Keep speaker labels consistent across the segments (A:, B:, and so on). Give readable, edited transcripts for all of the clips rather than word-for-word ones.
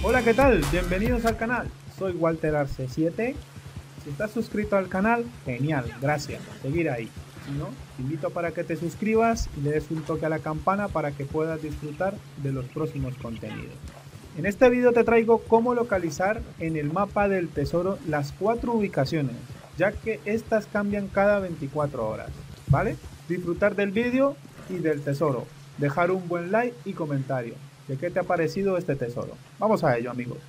A: Hola, ¿qué tal? Bienvenidos al canal. Soy Walter Arce7. Si estás suscrito al canal, genial, gracias. Seguir ahí. Si no, te invito para que te suscribas y le des un toque a la campana para que puedas disfrutar de los próximos contenidos. En este vídeo te traigo cómo localizar en el mapa del tesoro las 4 ubicaciones, ya que estas cambian cada 24 horas, ¿vale? Disfrutar del vídeo y del tesoro. Dejar un buen like y comentario de qué te ha parecido este tesoro. Vamos a ello, amigos.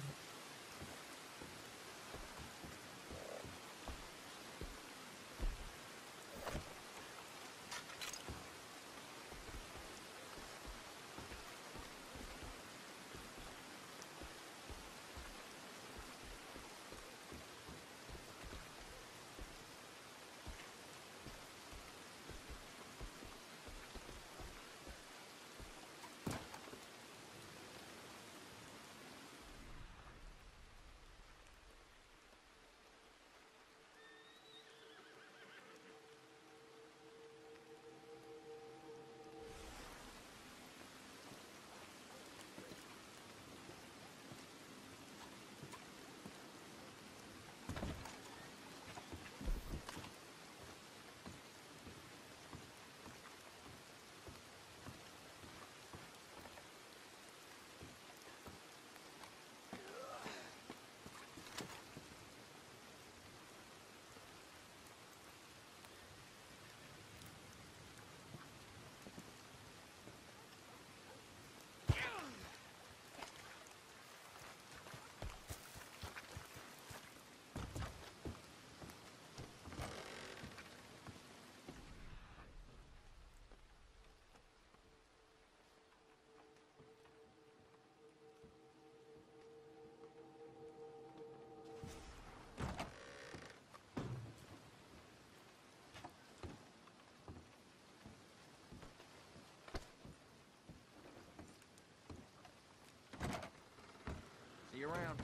B: See you around.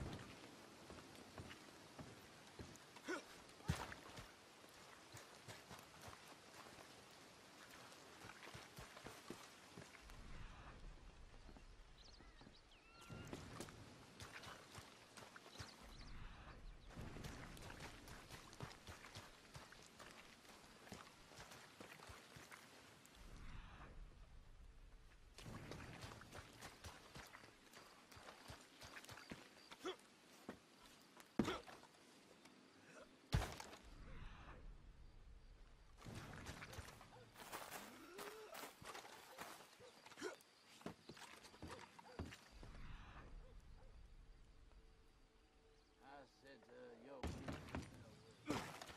B: I said, yo.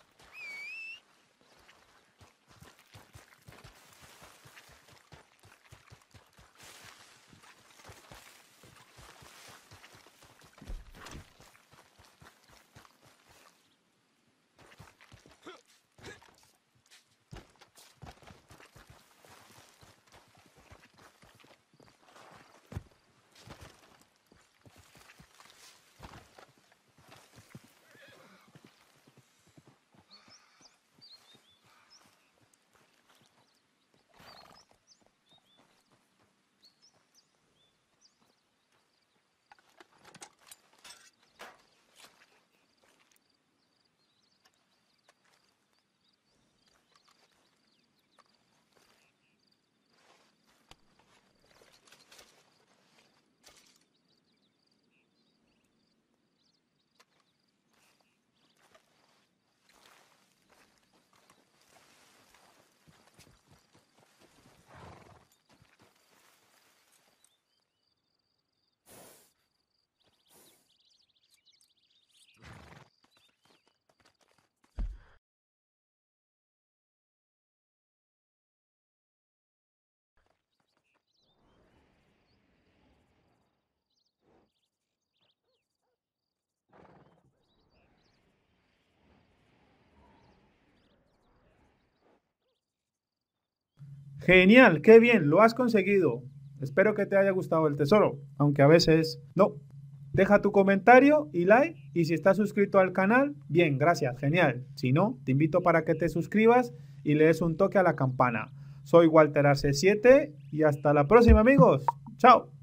A: Genial, qué bien, lo has conseguido. Espero que te haya gustado el tesoro, aunque a veces no. Deja tu comentario y like, y si estás suscrito al canal, bien, gracias, genial. Si no, te invito para que te suscribas y le des un toque a la campana. Soy Walter Arce7 y hasta la próxima, amigos. Chao.